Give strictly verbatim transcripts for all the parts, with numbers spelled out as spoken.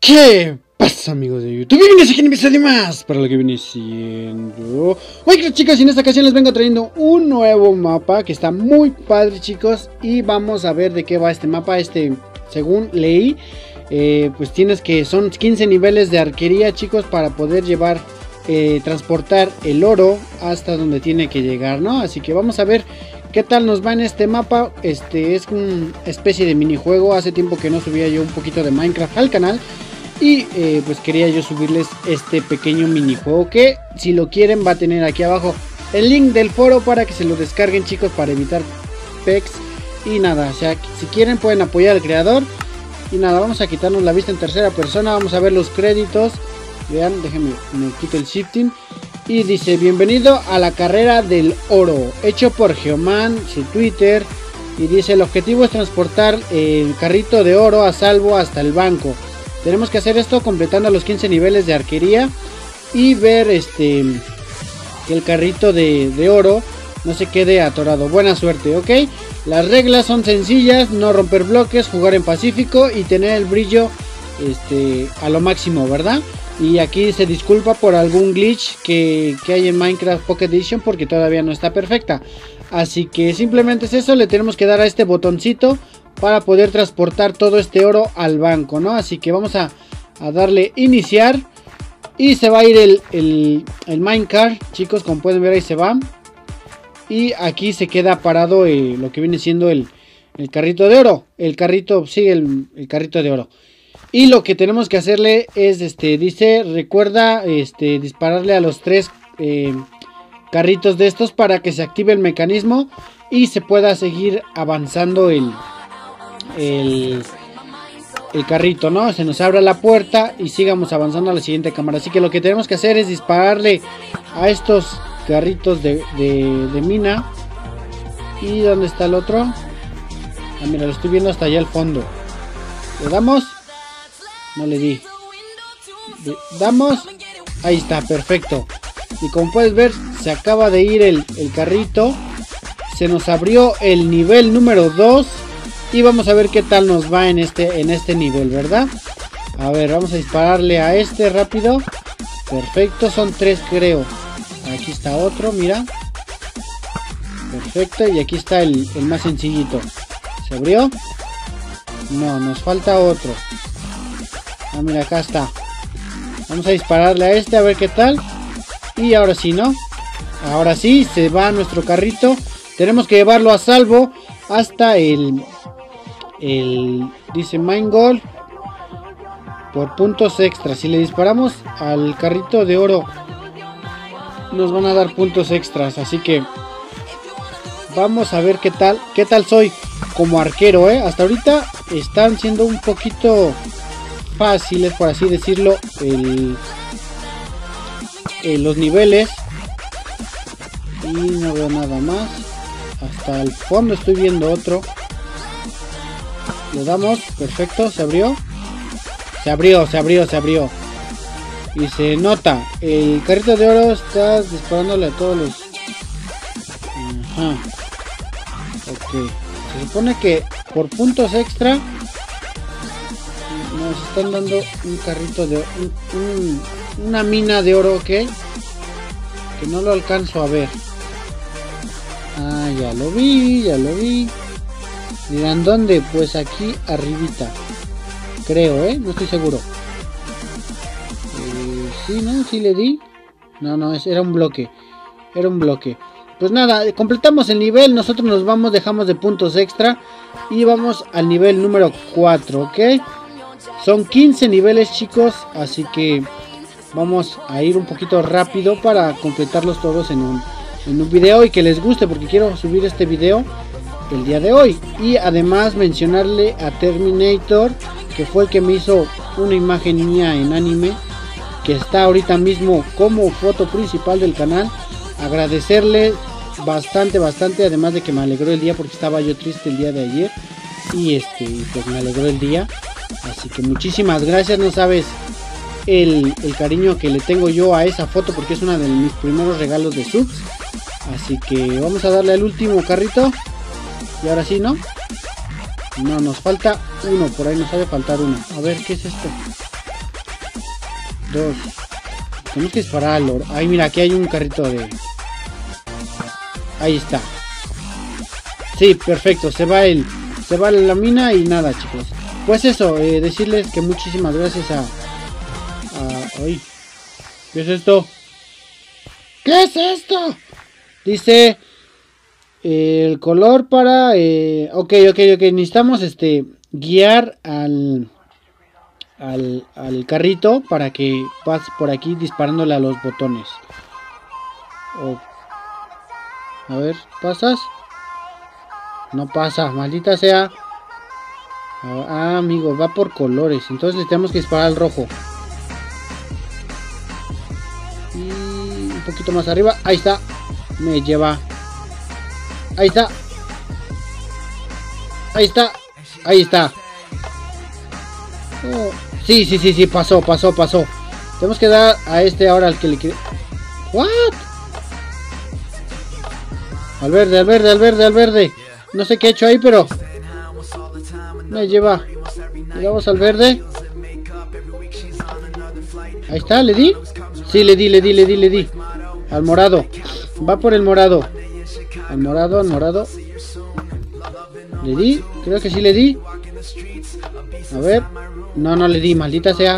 ¿Qué pasa, amigos de YouTube? Bienvenidos aquí en un episodio más para lo que viene siendo Minecraft, chicos, y en esta ocasión les vengo trayendo un nuevo mapa que está muy padre, chicos. Y vamos a ver de qué va este mapa. Este, según leí, eh, pues tienes que, son quince niveles de arquería, chicos, para poder llevar, eh, transportar el oro hasta donde tiene que llegar, ¿no? Así que vamos a ver qué tal nos va en este mapa. Este es una especie de minijuego. Hace tiempo que no subía yo un poquito de Minecraft al canal. Y eh, pues quería yo subirles este pequeño minijuego que, si lo quieren, va a tener aquí abajo el link del foro para que se lo descarguen, chicos, para evitar pecs. Y nada, o sea, si quieren pueden apoyar al creador. Y nada, vamos a quitarnos la vista en tercera persona. Vamos a ver los créditos. Vean, déjenme, me quito el shifting. Y dice: bienvenido a la carrera del oro, hecho por Geoman, su Twitter. Y dice: el objetivo es transportar el carrito de oro a salvo hasta el banco. Tenemos que hacer esto completando los quince niveles de arquería y ver este que el carrito de, de oro no se quede atorado. Buena suerte, ¿ok? Las reglas son sencillas: no romper bloques, jugar en pacífico y tener el brillo este, a lo máximo, ¿verdad? Y aquí se disculpa por algún glitch que, que hay en Minecraft Pocket Edition, porque todavía no está perfecta. Así que simplemente es eso, le tenemos que dar a este botoncito para poder transportar todo este oro al banco, ¿no? Así que vamos a, a darle iniciar. Y se va a ir el, el, el minecart, chicos, como pueden ver ahí se va. Y aquí se queda parado eh, lo que viene siendo el, el carrito de oro. El carrito, sí, el, el carrito de oro. Y lo que tenemos que hacerle es, este, dice, recuerda este, dispararle a los tres eh, carritos de estos para que se active el mecanismo y se pueda seguir avanzando el... El, el carrito, ¿no? Se nos abra la puerta y sigamos avanzando a la siguiente cámara. Así que lo que tenemos que hacer es dispararle a estos carritos de, de, de mina. ¿Y dónde está el otro? Ah, mira, lo estoy viendo hasta allá al fondo. ¿Le damos? No le di. ¿Le damos? Ahí está, perfecto. Y como puedes ver, se acaba de ir el, el carrito. Se nos abrió el nivel número dos. Y vamos a ver qué tal nos va en este, en este nivel, ¿verdad? A ver, vamos a dispararle a este rápido. Perfecto, son tres creo. Aquí está otro, mira. Perfecto, y aquí está el, el más sencillito. ¿Se abrió? No, nos falta otro. Ah, mira, acá está. Vamos a dispararle a este a ver qué tal. Y ahora sí, ¿no? Ahora sí, se va nuestro carrito. Tenemos que llevarlo a salvo hasta el... El, dice Mine Goal por puntos extras. Si le disparamos al carrito de oro nos van a dar puntos extras. Así que vamos a ver qué tal, qué tal soy como arquero, ¿eh? Hasta ahorita están siendo un poquito fáciles, por así decirlo, el, el, los niveles. Y no veo nada más. Hasta el fondo estoy viendo otro. Le damos, perfecto, se abrió. Se abrió, se abrió, se abrió. Y se nota, el carrito de oro está disparándole a todos los... Ajá. Ok. Se supone que por puntos extra nos están dando un carrito de... Un, un, una mina de oro, ok. Que no lo alcanzo a ver. Ah, ya lo vi, ya lo vi. Dirán, ¿dónde? Pues aquí arribita. Creo, ¿eh? No estoy seguro. Eh, sí, ¿no? Sí le di. No, no, era un bloque. Era un bloque. Pues nada, completamos el nivel. Nosotros nos vamos, dejamos de puntos extra. Y vamos al nivel número cuatro, ¿ok? Son quince niveles, chicos. Así que vamos a ir un poquito rápido para completarlos todos en un, en un video. Y que les guste, porque quiero subir este video el día de hoy. Y además mencionarle a Terminator, que fue el que me hizo una imagen mía en anime, que está ahorita mismo como foto principal del canal. Agradecerle bastante, bastante, además de que me alegró el día, porque estaba yo triste el día de ayer. Y este, pues me alegró el día. Así que muchísimas gracias. No sabes el, el cariño que le tengo yo a esa foto, porque es uno de mis primeros regalos de subs. Así que vamos a darle al último carrito. Y ahora sí, ¿no? No, nos falta uno. Por ahí nos debe faltar uno. A ver, ¿qué es esto? dos. Tenemos que disparar al oro. Ay, mira, aquí hay un carrito de... Ahí está. Sí, perfecto. Se va el... Se va la mina y nada, chicos. Pues eso, eh, decirles que muchísimas gracias a... a... Ay, ¿qué es esto? ¿Qué es esto? Dice... Eh, el color para... Eh, ok, ok, ok. Necesitamos este... guiar al... Al, al carrito para que pase por aquí disparándole a los botones. Oh. A ver, ¿pasas? No pasa, maldita sea. Ah, amigo, va por colores. Entonces le tenemos que disparar al rojo. Y un poquito más arriba. Ahí está. Me lleva. Ahí está. Ahí está. Ahí está. Oh. Sí, sí, sí, sí, pasó, pasó, pasó. Tenemos que dar a este ahora al que le quiere. ¿What? Al verde, al verde, al verde, al verde. No sé qué he hecho ahí, pero me lleva. Llegamos al verde. Ahí está, ¿le di? Sí, le di, le di, le di, le di. Al morado. Va por el morado. Al morado, al morado. ¿Le di? Creo que sí le di. A ver. No, no le di, maldita sea.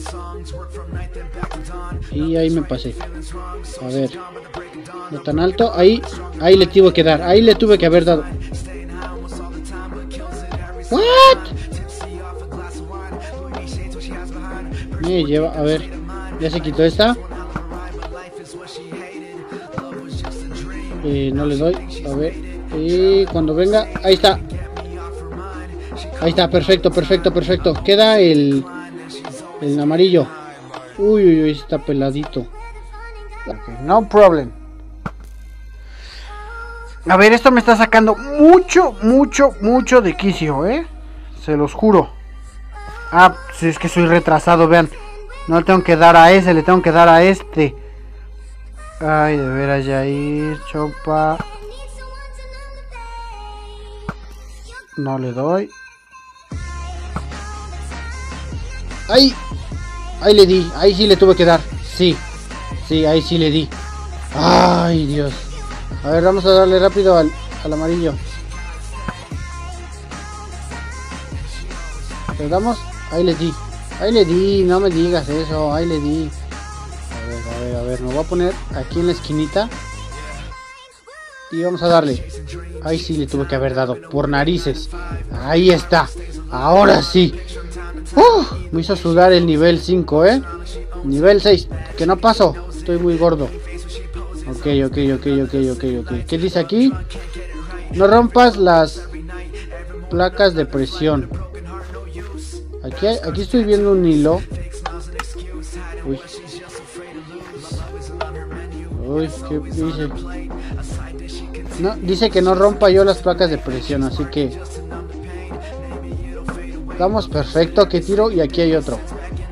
Y ahí me pasé. A ver. No tan alto. Ahí. Ahí le tuve que dar. Ahí le tuve que haber dado. ¿What? Me lleva. A ver. Ya se quitó esta. Eh, no le doy. A ver. Y cuando venga. Ahí está. Ahí está, perfecto, perfecto, perfecto. Queda el, el amarillo. Uy, uy, uy, está peladito. Okay, no problem. A ver, esto me está sacando mucho, mucho, mucho de quicio, ¿eh? Se los juro. Ah, si es que soy retrasado, vean. No le tengo que dar a ese, le tengo que dar a este. Ay, de veras, Jair, chopa. No le doy. Ahí, ahí le di, ahí sí le tuve que dar. Sí, sí, ahí sí le di. Ay, Dios. A ver, vamos a darle rápido al, al amarillo. ¿Le damos? Ahí le di. Ahí le di, no me digas eso, ahí le di. A ver, a ver, a ver, me voy a poner aquí en la esquinita. Y vamos a darle. Ahí sí le tuve que haber dado, por narices. Ahí está, ahora sí. Uh, me hizo sudar el nivel cinco, ¿eh? Nivel seis, que no paso, estoy muy gordo. Ok, ok, ok, ok, ok, ok. ¿Qué dice aquí? No rompas las placas de presión. Aquí, aquí estoy viendo un hilo. Uy. Uy, ¿qué dice? No, dice que no rompa yo las placas de presión, así que... Vamos, perfecto, que tiro y aquí hay otro.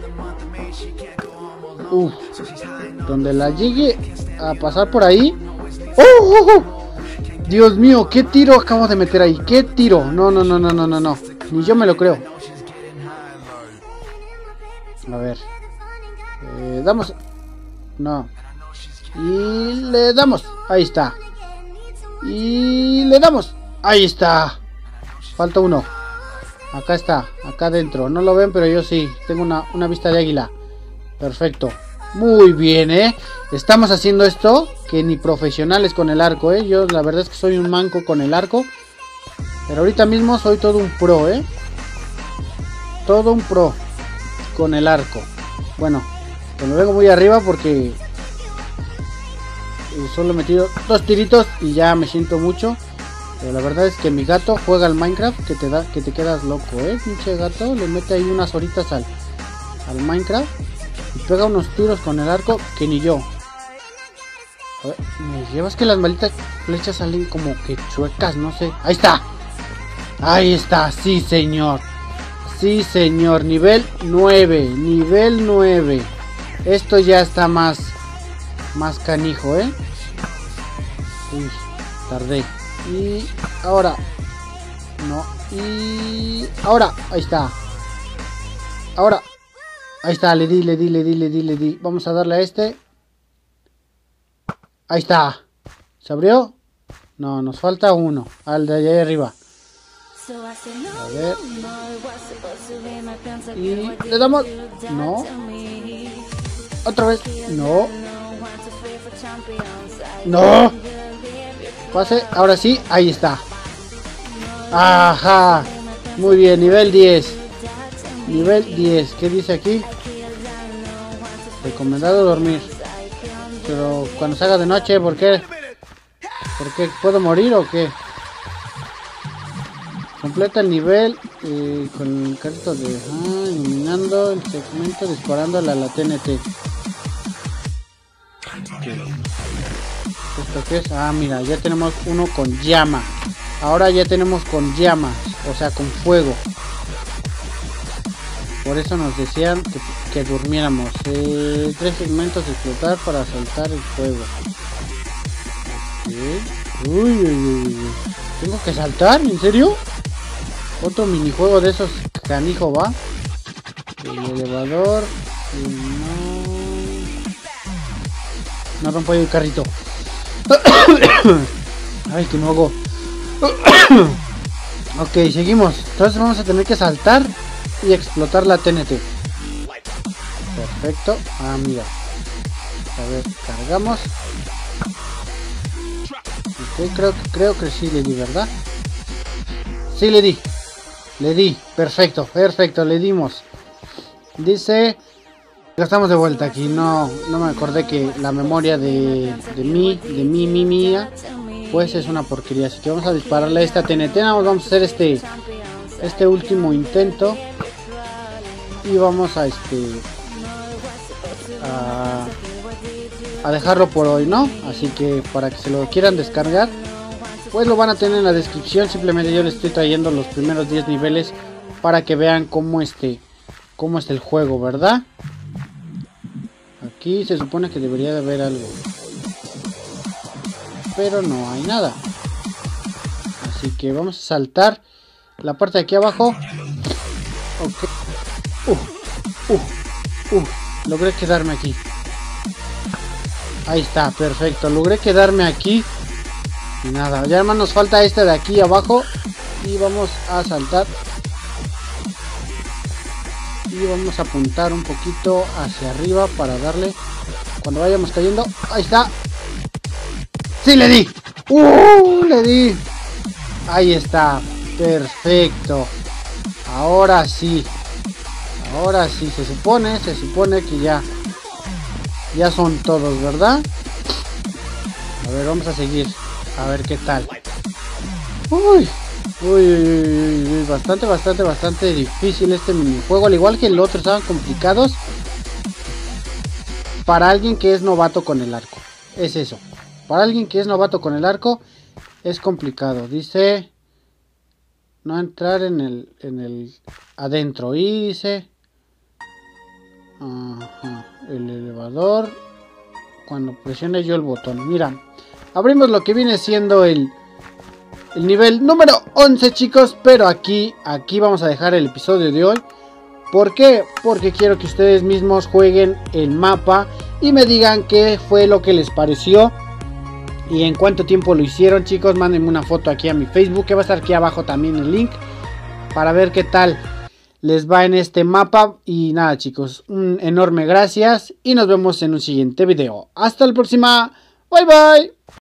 Uf, donde la llegue a pasar por ahí. ¡Oh, oh, oh! Dios mío, qué tiro acabo de meter ahí. Qué tiro. No, no, no, no, no, no, no. Ni yo me lo creo. A ver. Eh, damos. No. Y le damos. Ahí está. Y le damos. Ahí está. Falta uno. Acá está, acá adentro. No lo ven, pero yo sí. Tengo una, una vista de águila. Perfecto. Muy bien, ¿eh? Estamos haciendo esto que ni profesionales con el arco, ¿eh? Yo la verdad es que soy un manco con el arco. Pero ahorita mismo soy todo un pro, ¿eh? Todo un pro con el arco. Bueno, pues me vengo muy arriba porque solo he metido dos tiritos y ya me siento mucho. Pero la verdad es que mi gato juega al Minecraft que te da, que te quedas loco, eh, pinche gato. Le mete ahí unas horitas al, al Minecraft y pega unos tiros con el arco que ni yo. A ver, me llevas que las malditas flechas salen como que chuecas, no sé. Ahí está. Ahí está, sí señor. Sí señor, nivel nueve, nivel nueve. Esto ya está más, más canijo, eh. Uy, tardé. Y ahora no, y ahora, ahí está. Ahora, Ahí está, le di, le di, le di, le di, le di. Vamos a darle a este. Ahí está. ¿Se abrió? No, nos falta uno. Al de allá arriba. A ver. Y le damos. No. Otra vez. No. No. Pase. Ahora sí. Ahí está. Ajá. Muy bien. Nivel diez. Nivel diez. ¿Qué dice aquí? Recomendado dormir. Pero cuando se haga de noche, ¿por qué? ¿Por qué? ¿Puedo morir o qué? Completa el nivel eh, con el carrito de... Ah, iluminando el segmento, disparando a la, la T N T. ¿Esto qué es? Ah, mira, ya tenemos uno con llama. Ahora ya tenemos con llamas, o sea, con fuego. Por eso nos decían que, que durmiéramos. Eh, tres segmentos de explotar para soltar el fuego. Okay. Uy, uy, uy, uy. ¿Tengo que saltar? ¿En serio? Otro minijuego de esos canijo, ¿va? El elevador. No. No rompo el carrito. Ay, que no hago. Ok, seguimos. Entonces vamos a tener que saltar y explotar la T N T. Perfecto. Ah, mira. A ver, cargamos. Ok, creo, creo que sí le di, ¿verdad? Sí le di. Le di. Perfecto, perfecto, le dimos. Dice... Ya estamos de vuelta aquí. No, no me acordé que la memoria de, de mí, de mí, mi, mía, pues es una porquería. Así que vamos a dispararle a esta T N T. Vamos a hacer este, este último intento. Y vamos a este... A, a dejarlo por hoy, ¿no? Así que para que se lo quieran descargar, pues lo van a tener en la descripción. Simplemente yo les estoy trayendo los primeros diez niveles para que vean cómo este, cómo es el juego, ¿verdad? Aquí se supone que debería de haber algo, pero no hay nada. Así que vamos a saltar la parte de aquí abajo. Ok. Uh, uh, uh. Logré quedarme aquí. Ahí está, perfecto. Logré quedarme aquí. Y nada, ya más nos falta este de aquí abajo. Y vamos a saltar. Y vamos a apuntar un poquito hacia arriba para darle. Cuando vayamos cayendo. Ahí está. ¡Sí le di! ¡Uh! Le di. Ahí está. Perfecto. Ahora sí. Ahora sí, se supone, se supone que ya. Ya son todos, ¿verdad? A ver, vamos a seguir. A ver qué tal. Uy. Uy, uy, uy, uy, bastante, bastante, bastante difícil este minijuego. Al igual que el otro, estaban complicados para alguien que es novato con el arco. Es eso. Para alguien que es novato con el arco, es complicado. Dice no entrar en el, en el adentro. Y dice ajá, el elevador. Cuando presione yo el botón. Mira, abrimos lo que viene siendo el El nivel número once, chicos, pero aquí, aquí vamos a dejar el episodio de hoy. ¿Por qué? Porque quiero que ustedes mismos jueguen el mapa y me digan qué fue lo que les pareció y en cuánto tiempo lo hicieron, chicos. Mándenme una foto aquí a mi Facebook, que va a estar aquí abajo también el link, para ver qué tal les va en este mapa. Y nada, chicos, un enorme gracias y nos vemos en un siguiente video. Hasta la próxima, bye bye.